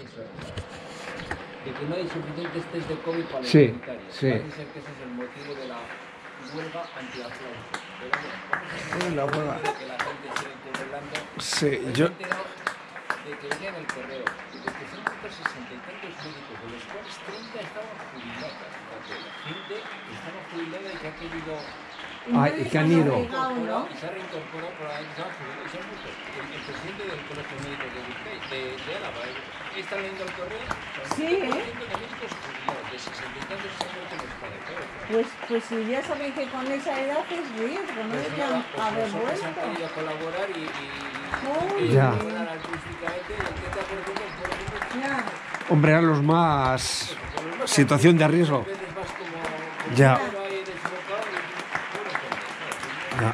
Eso es. De que no hay suficientes test de COVID para los Sí, sanitarios. sí. Parece ser que ese es el motivo de la huelga antiaplauso. Pero La huelga. de que la gente sigue currelando. Sí, Me yo... he enterado de que venía en el correo, de que se han muerto 60 y tantos médicos, de los cuales 30 estaban jubilados. Fíjate, la gente estaba jubilada y que ha querido... Ay, ¿y qué han ido? Y se ha reincorporado por ahí, se han jubilado y se han muerto. El presidente del Colegio Médico de Vizcaya, de Álava, está leyendo el correo. Sí, de médicos jubilados, de 60 y tantos se han muerto en España. Pues si ya saben que con esa edad es riesgo, no deberían haber Pues han vuelto. querido colaborar y Ya. colaborar artísticamente y el 30% es por ejemplo, Ya. Hombre, a los más... situación de riesgo. a veces vas como Ya. ahí desbocado y bueno, pues, Ya.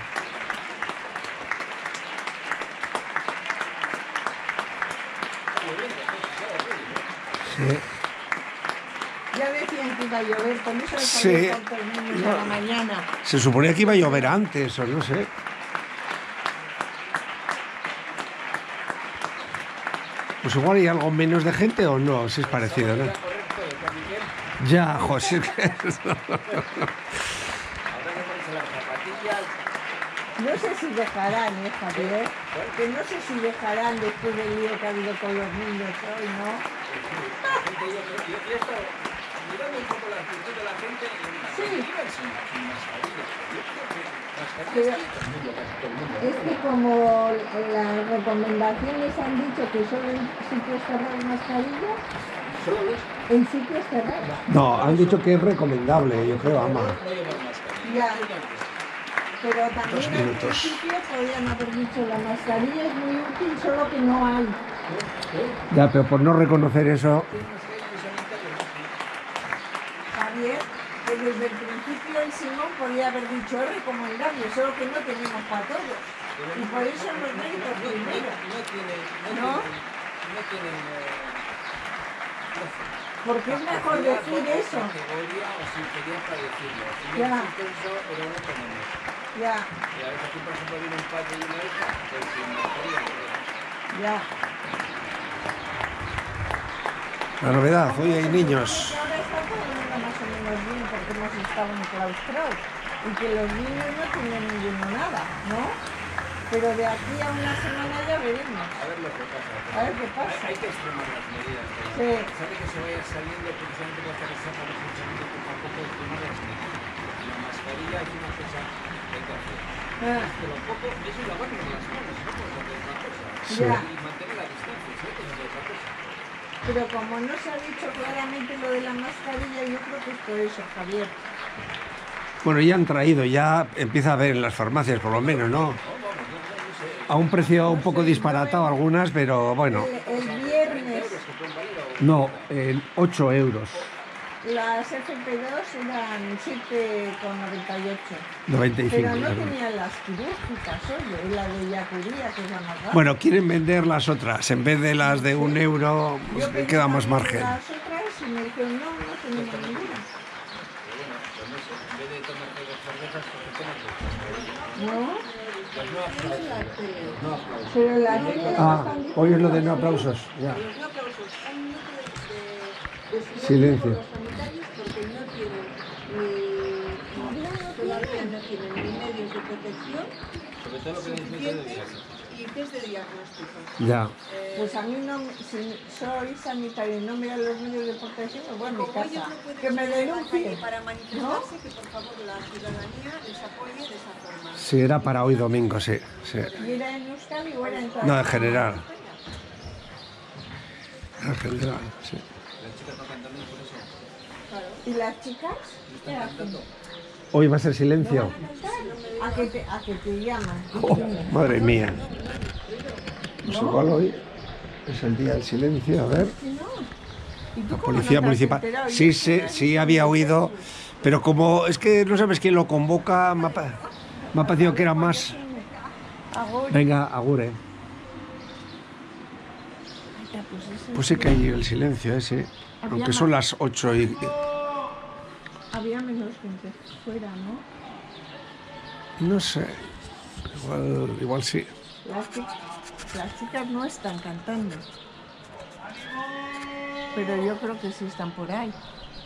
Sí. Ya decían que iba a llover, con eso Sí. de salir con los niños a la mañana. Se suponía que iba a llover antes, o no sé. Pues igual hay algo menos de gente o no, si es parecido, ¿no? Ya, José. habrá que ponerse las zapatillas. No sé si dejarán, Javier, que no sé si dejarán después del lío que ha habido con los niños hoy, ¿no? Yo he estado mirando un poco la actitud de la gente y Sí. iban sin mascarilla. Yo creo que mascarilla Pero- sí, todo el mundo, casi todo el mundo. Es que como las recomendaciones han dicho que solo en sitios cerrados mascarillas, Solo los en sitios cerrados. No, han dicho que es recomendable, yo creo, ama. no llevan mascarilla. Ya. Pero también al minutos. principio podían haber dicho la mascarilla es muy útil, solo que no hay. Ya, pero por no reconocer eso... Javier, que desde el principio el Simón podía haber dicho es recomendable, solo que no tenemos para todos. Y por eso los médicos primero. ¿No? No tienen Porque es mejor decir eso. categoría o si querían para decirlo. Si Ya. no existe eso, pero no tenemos. Ya, Y a veces aquí, por ejemplo, viene un padre y una hija, pues sin mascarilla. ya. La novedad, hoy hay niños. Ahora está todo el mundo más o menos bien porque hemos estado enclaustrados y que los niños no tienen ninguno nada, ¿no? Pero de aquí a una semana ya veremos. A ver lo que pasa. A ver qué pasa. Hay que extremar las medidas. Sí. Sabe que se vaya saliendo precisamente por hacer esa para saliendo poco a poco extremar las medidas. La mascarilla es una cosa que hay que hacer. Ah, Pero poco, eso es lavarnos las manos, no podemos hacer otra cosa. Ya. Y mantener la distancia, ¿sí? Que no es otra cosa. pero como no se ha dicho claramente lo de la mascarilla, yo creo que es por eso, Javier. Bueno, ya han traído, ya empieza a haber en las farmacias, por lo menos, ¿no? A un precio un poco disparatado algunas, pero bueno. El viernes No, en 8 euros. las FP2 eran 7,98. 95 Pero no euros. tenían las quirúrgicas, oye, la de Yacuría, que es la más barata. Bueno, quieren vender las otras. En vez de las de 1 euro, pues Yo le pedí queda más también margen. Las otras y me dijeron, no tenemos ninguna. Pero bueno, pues no sé, en vez de tomarte dos cervezas, pues te tomas dos. ¿No? Pues no aplausos. No aplausos. Pero las niñas Ah, están diciendo hoy es lo de que no sí. aplausos. Ya. Los no aplausos. Hay un minuto de Silencio. por los sanitarios porque no tienen todavía no tienen ni medios de protección Sobre todo lo que necesitas de suficientes y test de diagnóstico. Ya. Pues a mí no, si soy sanitario y no me dan los medios de protección, me voy a mi Como ellos casa. no pueden Que me salir a la calle denuncien. para manifestarse, que por favor la ciudadanía les apoye de esa forma. Sí, era para hoy domingo, sí. Sí. ¿Y era en Euskadi o era en toda No, en España? general. En general, sí. Las chicas tocan también por eso. ¿Y las chicas? ¿Qué hacen? Hoy va a ser silencio. ¿A que te llaman? Oh, madre mía. Pues igual hoy es el día del silencio, a ver. ¿Y tú La cómo policía no te has municipal. enterado? Sí, Yo sí, sí había oído, pero como es que no sabes quién lo convoca, me ha parecido que era más. Agora. Venga, agure. Pues sí que hay el silencio ese, aunque son las 8 y... Había menos gente fuera, ¿no? No sé, igual sí. Las chicas no están cantando. pero yo creo que sí están por ahí.